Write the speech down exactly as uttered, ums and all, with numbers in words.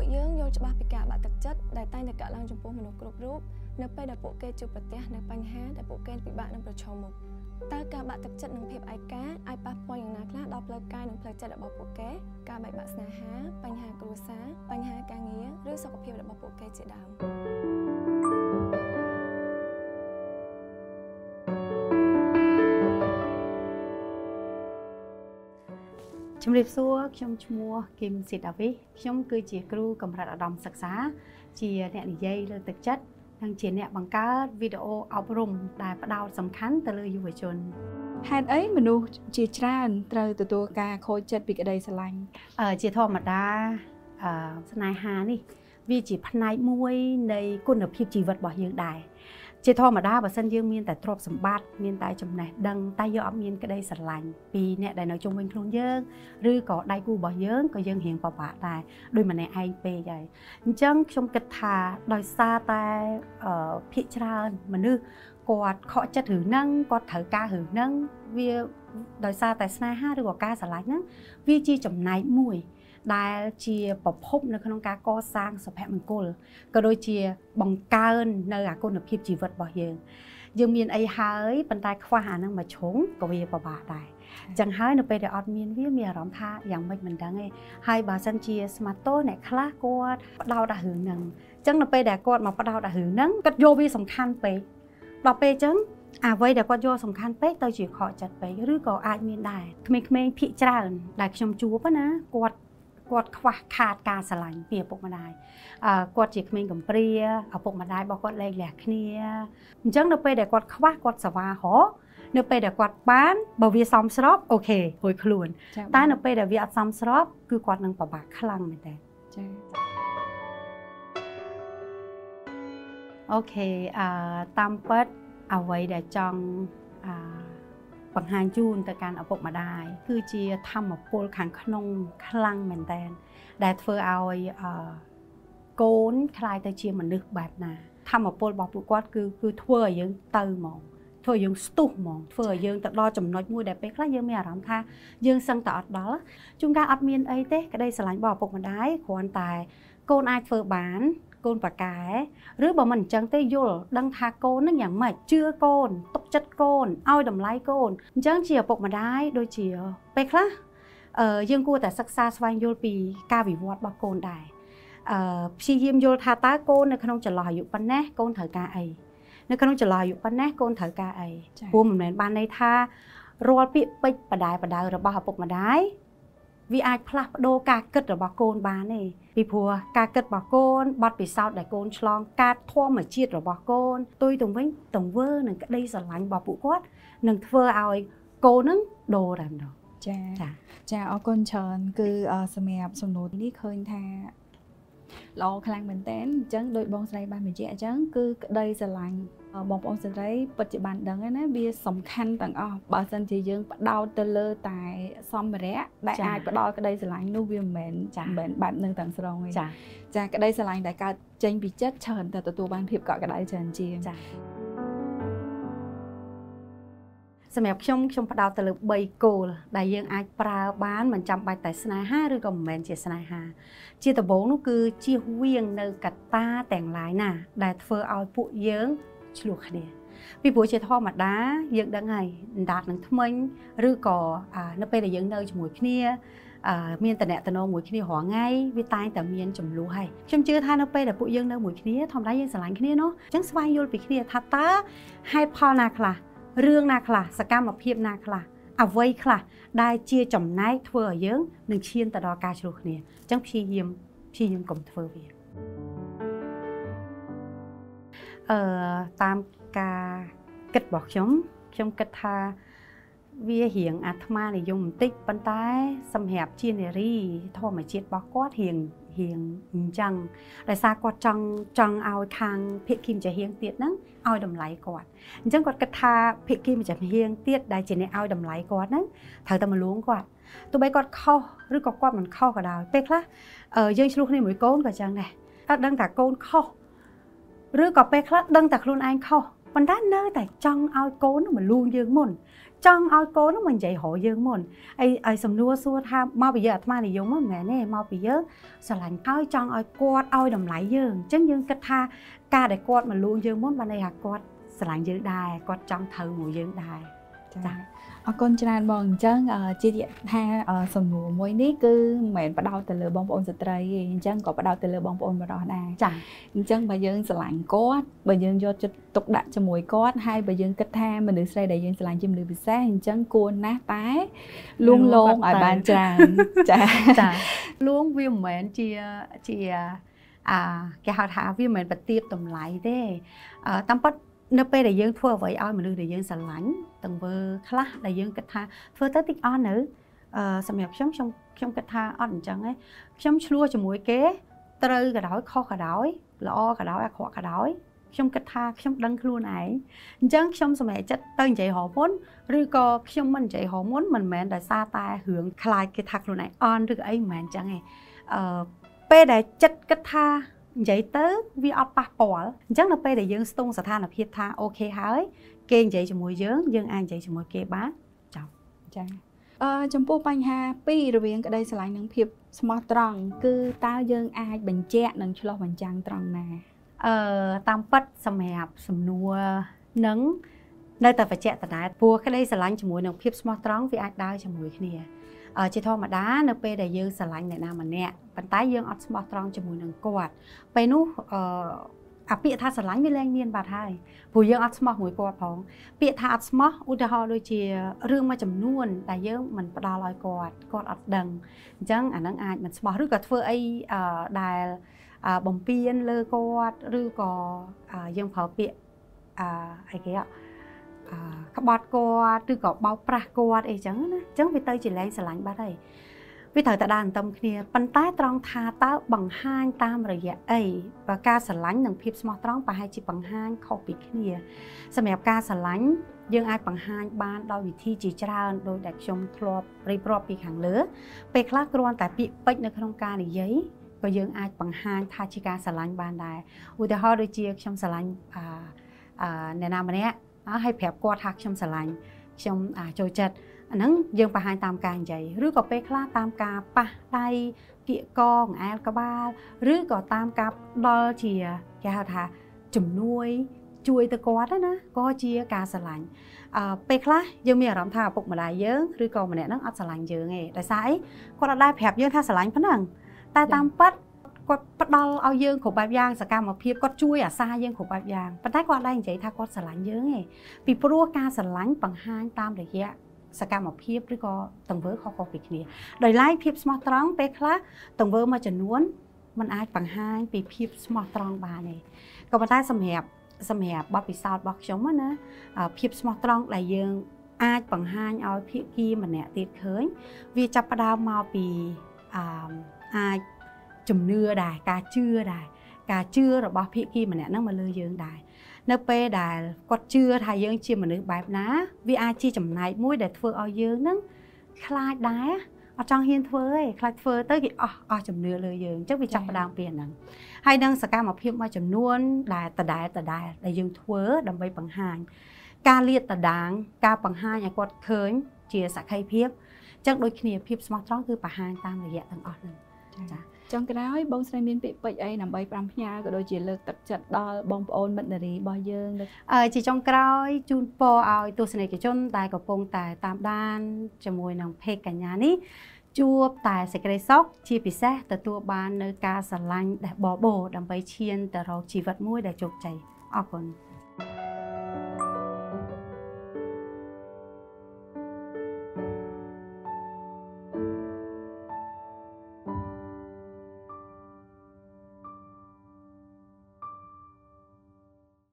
យើងយល់ច្បាស់ពីការបាក់ទឹកចិត្តដែលតែងតែកើតឡើងចំពោះមនុស្សគ្រប់រូបនៅពេលដែលពួកគេជួបប្រទះនូវបញ្ហាដែលពួកគេពិបាកនឹងប្រឈមមុខតើការបាក់ទឹកចិត្តនិងភាពឯកាអាចប៉ះពាល់យ៉ាងណាខ្លះដល់ផ្លូវកាយនិងផ្លូវចិត្តរបស់ពួកគេការបែកបាក់ស្នេហាបញ្ហាគ្រួសារបញ្ហាការងារឬសុខភាពរបស់ពួកគេជាដើមជំរាបសួរខ្ញុំឈ្មោះគឹមស៊ីដាវីខ្ញុំគឺជាគ្រូកម្រិតឧត្តមសិក្សាជាអ្នកនិយាយលើទឹកចិត្តនិងជាអ្នកបង្កើតវីដេអូអប់រំដែលផ្ដោតសំខាន់ទៅលើយុវជនហេតុអីមនុស្សជាច្រើនត្រូវទទួលការខូចចិត្តពីក្តីស្រឡាញ់ជាធម្មតាស្នេហានេះវាជាផ្នែកមួយនៃគុណភាពជីវិតរបស់យើងដែរជាធម្មតាបើសិនយើងមានតែទ្រព្យសម្បត្តិមានតែចំណេះដឹងតែយើងអត់មានក្តីស្រឡាញ់ពីអ្នកដែលនៅជុំវិញខ្លួនយើងឬក៏ដៃគូរបស់យើងក៏យើងរៀងពិបាកដែរដោយម្នាក់ឯងពេកហើយអញ្ចឹងខ្ញុំគិតថាដោយសារតែភាគច្រើនមនុស្សគាត់ខកចិត្តរឿងហ្នឹងគាត់ត្រូវការរឿងហ្នឹងវាដោយសារតែស្នេហាឬក៏ការស្រឡាញ់ហ្នឹងវាជាចំណែកមួយដែលជាប្រភពនៅក្នុងការកសាងសុភមង្គលក៏ដូចជាបង្កើននៅអាគុណភាពជីវិតរបស់យើងយើងមានអីហើយប៉ុន្តែខ្វះអាហ្នឹងមួយជ្រុងក៏វាពិបាកដែរអញ្ចឹងហើយនៅពេលដែលអត់មានវាមានអារម្មណ៍ថាយ៉ាងម៉េចមិនដឹងទេហើយបើសិនជាស្មាតូអ្នកខ្លះគាត់ផ្ដោតអារឿងហ្នឹងអញ្ចឹងនៅពេលដែលគាត់មកផ្ដោតអារឿងហ្នឹងគាត់យកវាសំខាន់ពេកដល់ពេលអញ្ចឹងអ្វីដែលគាត់យកសំខាន់ពេកទៅជាខកចិត្តពេកឬក៏អាចមានដែរក្មេងៗភាគច្រើនដែលខ្ញុំជួបណាគាត់គាត់ខ្វះខាតការស្រឡាញ់ពីឪពុកម្ដាយអឺគាត់ជាក្មេងកំព្រាឪពុកម្ដាយរបស់គាត់លែងលះគ្នាអញ្ចឹងនៅពេលដែលគាត់ខ្វះគាត់សវ៉ារកនៅពេលដែលគាត់បានបើវាសមស្របអូខេរួចខ្លួនតែនៅពេលដែលវាអត់សមស្របគឺគាត់នឹងពិបាកខ្លាំងមែនតើចា៎អូខេអឺតាមពិតអ្វីដែលចង់អឺបង្ហាញជូនទៅកាន់ឪពុកម្ដាយគឺជាធម្មពលខាងក្នុងខ្លាំងមែនតើដែលធ្វើឲ្យកូនคล้ายទៅជាមនុស្សបែបណាធម្មពលរបស់ពួកគាត់គឺគឺធ្វើឲ្យយើងទៅហ្មងធ្វើឲ្យយើងស្ទុះហ្មងធ្វើឲ្យយើងទៅដល់ចំណុចមួយដែលពេលខ្លះយើងមានអារម្មណ៍ថាយើងសឹងតែអត់ដល់ជួនកាលអត់មានអីទេក្តីស្រឡាញ់របស់ឪពុកម្ដាយគ្រាន់តែកូនអាចធ្វើបានកូនប៉ាកែឬបើមិនអញ្ចឹងទេយល់ដឹងថាកូននឹងយ៉ាងម៉េចជឿកូនទុកចិត្តកូនឲ្យតម្លៃកូនអញ្ចឹងជាឪពុកម្ដាយដូចជាពេលខ្លះអឺយើងគួរតែសិក្សាស្វែងយល់ពីការវិវត្តរបស់កូនដែរអឺព្យាយាមយល់ថាតើកូននៅក្នុងចន្លោះអាយុប៉ុណ្ណេះកូនត្រូវការអីនៅក្នុងចន្លោះអាយុប៉ុណ្ណេះកូនត្រូវការអីព្រោះមិនមែនបានន័យថារាល់ពាក្យពេចន៍បដាយបដៅរបស់ឪពុកម្ដាយវាអាចផ្លាស់ប្ដូរការគិតរបស់កូនបានទេពីព្រោះការគិតរបស់កូនបទពិសោធន៍ដែលកូនឆ្លងកាត់ធម្មជាតិរបស់កូនទុយទៅវិញទង្វើនិងក្តីស្រឡាញ់របស់ពួកគាត់នឹងធ្វើឲ្យកូននឹងដូរតែម្ដងចាចាអរគុណច្រើនគឺសម្រាប់សំណួរនេះឃើញថាល្អខ្លាំងមែនតើអញ្ចឹងដោយបងស្រីបានបញ្ជាក់អញ្ចឹងគឺក្តីស្រឡាញ់បងប្អូនស្រីពិតជាបានដឹងហើយណាវាសំខាន់ទាំងអស់បើសិនជាយើងផ្ដោតទៅលើតែសម្ភារៈដែលអាចផ្ដល់ក្តីស្រឡាញ់នោះវាមិនមែនមិនមែនបែបនឹងទាំងស្រុងទេចាចាក្តីស្រឡាញ់ដែលកើតចេញពីចិត្តច្រើនតែទទួលបានភាពកក់ក្ដៅច្រើនជាងចាសម្រាប់ខ្ញុំខ្ញុំផ្ដោតទៅលើបីគោលដែលយើងអាចប្រើបានមិនចាំបាច់តែស្នេហាឬក៏មិនមែនជាស្នេហាជាដំបូងនោះគឺជៀសវាងនៅកត្តាទាំងឡាយណាដែលធ្វើឲ្យពួកយើងឆ្លោះគ្នាពីព្រោះជាធម្មតាយើងដឹងហើយអណ្ដាតនឹងថ្មិញឬក៏នៅពេលដែលយើងនៅជាមួយគ្នាមានតំណែងតំណងមួយគ្នារាល់ថ្ងៃវាតែងតែមានចំនួនហើយខ្ញុំជឿថានៅពេលដែលពួកយើងនៅមួយគ្នាធម្មតាយើងស្រឡាញ់គ្នានោះអញ្ចឹងស្វែងយល់ពីគ្នាថាតើហេតុផលណាខ្លះរឿងណាខ្លះសកម្មភាពណាខ្លះអ្វីខ្លះដែលជាចំណែកធ្វើឲ្យយើងនឹងឈានទៅដល់ការឆ្លោះគ្នាអញ្ចឹងព្យាយាមព្យាយាមកុំធ្វើវាអឺតាមការគិតរបស់ខ្ញុំខ្ញុំគិតថាវារៀងអាត្មានិយមបន្តិចប៉ុន្តែសម្រាប់ជានារីធម្មជាតិរបស់គាត់រៀងរៀងអញ្ចឹងដោយសារគាត់ចង់ចង់ឲ្យខាងភិក្ខីម្ចាស់ហៀងទៀតហ្នឹងឲ្យតម្លៃគាត់អញ្ចឹងគាត់គិតថាភិក្ខីម្ចាស់ហៀងទៀតដែលជាអ្នកឲ្យតម្លៃគាត់ហ្នឹងត្រូវតែមកលួងគាត់ទោះបីគាត់ខុសឬក៏គាត់មិនខុសក៏ដោយពេលខ្លះយើងឆ្លោះគ្នាមួយកូនក៏អញ្ចឹងដែរតែដឹងថាកូនខុសឬក៏ពេលខ្លះដឹងតែខ្លួនឯងខុសប៉ុន្តែនៅតែចង់ឲ្យកូនមកលួងយើងមុន trong ao cô nó mình dạy hội dương mồn ai ai sầm nua xua tham mau bây giờ tham này giống mẹ nè mau bây giờ sờ lạnh ao trong ao quạt ao đầm lại dương chứ dương cách tha ca để quạt mà luôn dương mốt ban đây hạt quạt sờ lạnh dương đài quạt trong thầu mùi dương đài ở con trai bọn chân chia diện ha sầm nua môi ní cứ mẹ bắt đầu từ lừa bông ôn sợi trai chân có bắt đầu từ lừa bông ôn vào đó nè chẳng chân bà dương sờ lạnh cốt bà dương do tục đặt cho mùi cốt hai bà dương cách tha mình được xây đại dương sờ lạnh chim được bị sát chân cuốn nát tái luôn luôn ở bàn trà trà luôn viêm mến chia chia à cái hạt hạ viêm mến bật tiếp tầm lại thế tâm bắt nếu bây đại dương thua vậy ai mà đưa đại dương sờ lạnh từng vừa khá đại dương cách tha vừa tới tích on nữa sầm nhập sống trong trong cách tha on chẳng ấy sống lua cho mũi kế trừ cả đói kho cả đói lo cả đói khó cả đói trong cách tha trong đăng luôn này chẳng trong sầm mẹ chất tên chạy họ muốn rồi có trong mình chạy họ muốn mình mẹ đã xa ta hướng khai cái thạc luôn này on được ấy mẹ chẳng ấy bây đại chất cách tha vậy tới vì ở pa bỏ chắc là bây để dương stung sở than là phiệt tha ok hái kênh vậy cho mùi dương dương ăn vậy cho mùi kê bát chào chào trong phố bánh ha pi rồi viên cái đây sẽ lại những phiệt smart tròn cứ tao dương ai bình chẹt nâng cho lo bình trang tròn nè ờ tam pất sầm hẹp sầm nua nấng nơi ta phải chẹt ta đá vua cái đây sẽ lại cho mùi nâng phiệt smart tròn vì ai đau cho mùi kia ở trên thô mà đá nó pe để dương sờ lạnh này nào mà nè bàn tay dương ở smart tròn cho mùi nâng quạt pe nú à bịa tha sờ lạnh với lên miên bạt hai mùi dương ở smart mùi quạt phong bịa tha smart u đa ho đôi chia rương mà chấm nuôn đại dương mình bắt đầu lòi quạt quạt ở đằng chẳng ảnh năng ai mình smart rước cả phơi ai đài bồng piên lơ quạt rước có dương phở bịa ai kia các bát quạt rước có bao pra quạt ấy chẳng chẳng vì tới chỉ lên sờ lạnh bạt đây vì thời ta đàn tâm kia bàn tay tròn tha ta bằng hai tam rồi vậy ấy và ca sờ lạnh nâng phim smart tròn và hai chỉ bằng hai khâu bị kia sầm đẹp ca sờ lạnh dương ai bằng hai ban đôi vị thi chỉ ra đôi đặc trong thọp repro bị hàng lứa về khác còn tại bị bệnhនៅក្នុងការនិយាយក៏យើងអាចបង្ហាញថាជាការស្រឡាញ់បានដែរឧទាហរណ៍ដូចជាខ្ញុំស្រឡាញ់អាអ្នកណាម្នាក់ឲ្យប្រាប់គាត់ថាខ្ញុំស្រឡាញ់ខ្ញុំចូលចិត្តអាហ្នឹងយើងបង្ហាញតាមការនិយាយឬក៏ពេលខ្លះតាមការប៉ះដៃគៀកកងអែលក្បាលឬក៏តាមការដល់ជាគេហៅថាជំនួយជួយទៅគាត់ណាក៏ជាការស្រឡាញ់អឺពេលខ្លះយើងមានអារម្មណ៍ថាឪពុកម្ដាយយើងឬក៏ម្នាក់ហ្នឹងអត់ស្រឡាញ់យើងទេដោយសារអីគាត់អត់ដែរប្រាប់យើងថាស្រឡាញ់ប៉ុណ្ណឹងតែតាមពិតគាត់ផ្ដល់ឲ្យយើងគ្រប់បែបយ៉ាងសកម្មភាពគាត់ជួយអាសាយើងគ្រប់បែបយ៉ាងប៉ុន្តែគាត់ដែរនិយាយថាគាត់ស្រឡាញ់យើងទេពីព្រោះការស្រឡាញ់បង្ហាញតាមរយៈសកម្មភាពឬក៏ទង្វើខុសៗពីគ្នាដោយឡែកភាពស្មោះត្រង់ពេលខ្លះទង្វើមួយចំនួនมันអាចបង្ហាញពីភាពស្មោះត្រង់បានទេក៏ប៉ុន្តែសម្រាប់សម្រាប់បទពិសោធន៍របស់ខ្ញុំណាភាពស្មោះត្រង់ដែលយើងអាចបង្ហាញឲ្យភាគីម្នាក់ទៀតឃើញវាចាប់ផ្ដើមមកពីអាចជំនឿដែរការជឿដែរការជឿរបស់ភាគីម្នាក់ហ្នឹងមកលើយើងដែរនៅពេលដែលគាត់ជឿថាយើងជាមនុស្សបែបណាវាអាចជាចំណែកមួយដែលធ្វើឲ្យយើងហ្នឹងខ្លាចដែរអត់ចង់ហ៊ានធ្វើទេខ្លាចធ្វើទៅគេអស់អស់ជំនឿលើយើងអញ្ចឹងវាចាប់ផ្ដើមពីអាហ្នឹងហើយនឹងសកម្មភាពមួយចំនួនដែលដដែលដដែលដែលយើងធ្វើដើម្បីបង្ហាញការលាតត្រដាងការបង្ហាញឲ្យគាត់ឃើញជាសក្ខីភាពអញ្ចឹងដូចគ្នាភាពស្មោះត្រង់គឺបង្ហាញតាមរយៈទាំងអស់ហ្នឹងចាចុងក្រោយបងស្រីមានពាក្យពេចន៍អីដើម្បីប្រាំផ្ញើក៏ដូចជាលើកទឹកចិត្តដល់បងប្អូនមិត្តនារីរបស់យើងអឺជាចុងក្រោយជូនពរឲ្យទស្សនិកជនដែលកំពុងតែតាមដានជាមួយនឹងเพจកញ្ញានេះជួបតែសេចក្តីសុខជាពិសេសទទួលបាននៅការស្រឡាញ់ដែលបបោដើម្បីឈានទៅរកជីវិតមួយដែលជោគជ័យអរគុណ